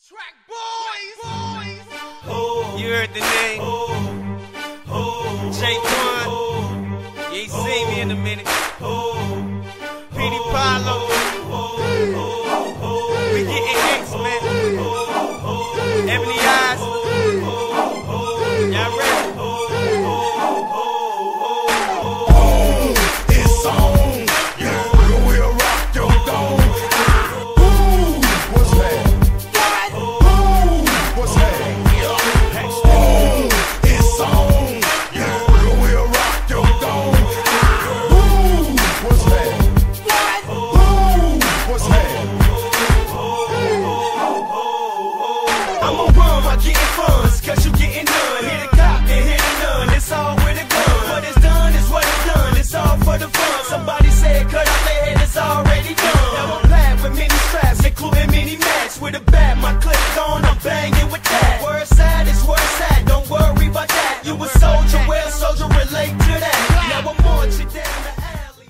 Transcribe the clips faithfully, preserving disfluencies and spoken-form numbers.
Track boys, boys. Oh, you heard the name. Oh, oh, J one. Oh, you ain't seen me in a minute. Oh, Petite, Palo. Oh, oh, oh, we getting hits, man. Oh, Ebony Eyes. Y'all ready? It's on. Yeah, we will rock your dome. Ooh, what's that? Ooh, what's that? Ooh, it's on. Yeah, we will rock your dome. Ooh, what's that? Ooh, what's that? I'm a run while getting funds, cause you getting none. Hit a cop and hit a none, it's all with a gun. What is done is what is done, it's all for the fun. Somebody said cut off their head, it's already done. Now I'm glad with many straps, including mini max. With a bat, my clip's on, I'm banging with that. Word sad is word sad, don't worry about that. You a soldier, well soldier, relate to that. Now I'm on you down the alley.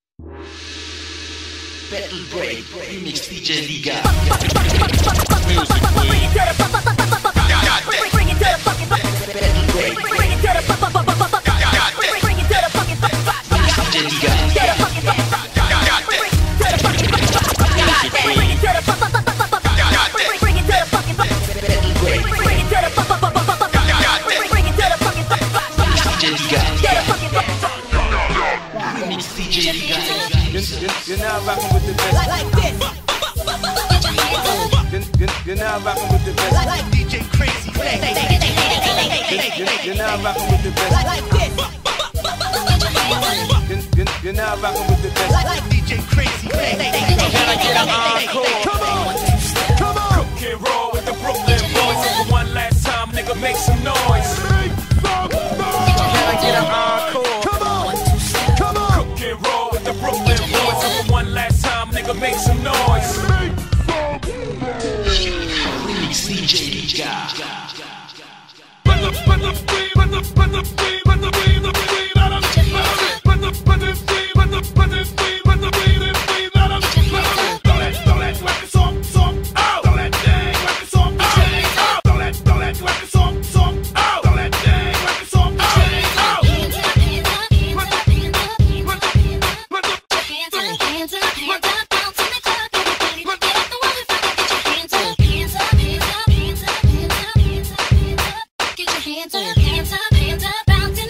Battle Break, remix D J Liga. Music, please. Bring it to the fucking bring it to the D J Liga. Remix D J Liga. You're now rocking with the best. like this. You're now rocking with the best. Like D J Crazy. You're now rocking with the best. Like this. You're now rocking with the best. Like D J Crazy. Can I get an encore? Come on, come on. Cook and roll with the Brooklyn boys. And for one last time, nigga, make some noise. Make some Can I noise. get an encore? Come on, come on. Cook and roll with the Brooklyn boys. And for one last time, nigga, make some noise. Make some noise. Remix D J Liga. But the, but the, but the, but the, but the, but the, but the, but the, but the, but the, but the, but the, but the, don't let, don't let, whack the song, song, out. Don't let dang, whack the song, out. Don't let, don't let, whack the song, song, out. Don't let dang, whack the song, out. Hands up, hands up, hands up, bounce